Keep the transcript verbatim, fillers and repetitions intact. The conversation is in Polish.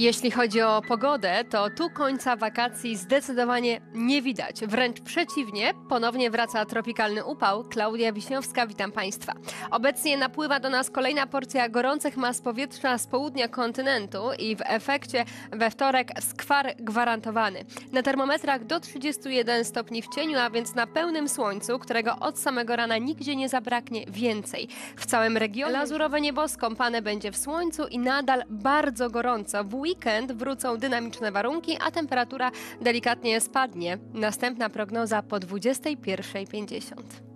Jeśli chodzi o pogodę, to tu końca wakacji zdecydowanie nie widać. Wręcz przeciwnie, ponownie wraca tropikalny upał. Klaudia Wiśniowska, witam Państwa. Obecnie napływa do nas kolejna porcja gorących mas powietrza z południa kontynentu i w efekcie we wtorek skwar gwarantowany. Na termometrach do trzydziestu jeden stopni w cieniu, a więc na pełnym słońcu, którego od samego rana nigdzie nie zabraknie więcej. W całym regionie lazurowe niebo skąpane będzie w słońcu i nadal bardzo gorąco. W weekend wrócą dynamiczne warunki, a temperatura delikatnie spadnie. Następna prognoza po dwudziestej pierwszej pięćdziesiąt.